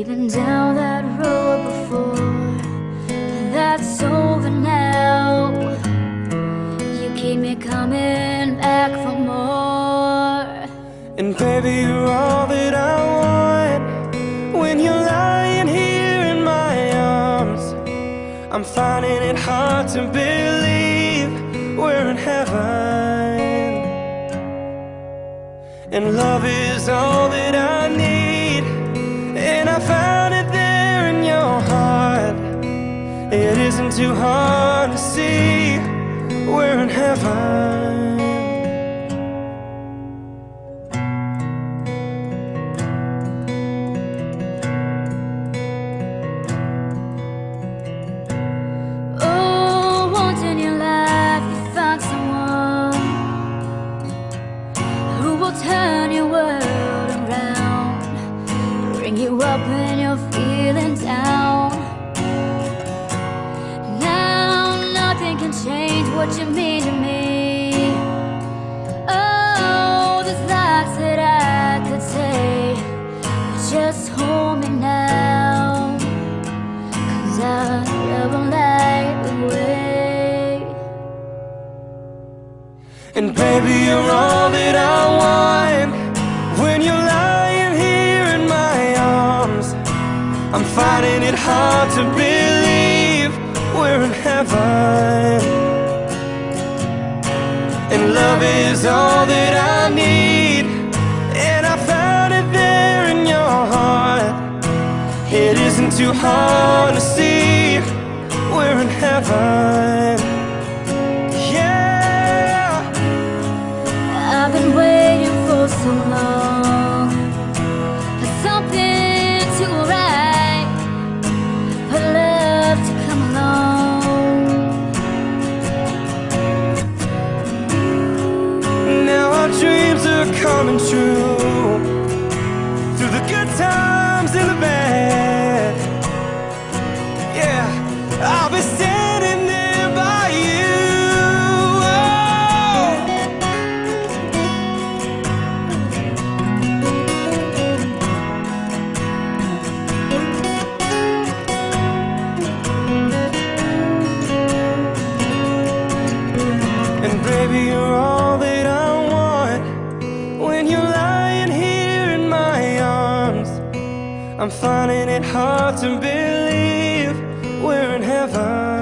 been down that road before, but that's over now. You keep me coming back for more. And baby, you're all that I want. When you're lying here in my arms, I'm finding it hard to believe we're in heaven. And love is all that I need, and I found it there in your heart. It isn't too hard to see we're in heaven. Oh, once in your life you found someone who will turn your world around, bring you up when you're feeling down. Now nothing can change what you mean to me. Oh, there's lots that I could say, but just hold me now, 'cause I never light the way. And baby, you're all that I want. When you're lying here in my arms, I'm finding it hard to believe we're in heaven. And love is all that I need, and I found it there in your heart. It isn't too hard to see we're in heaven. I've been waiting for so long for something to go right, for love to come along. Now our dreams are coming true, through the good times and the bad. Yeah, I'll be standing there by you. And baby, you're all that I want. When you're lying here in my arms, I'm finding it hard to believe we're in heaven.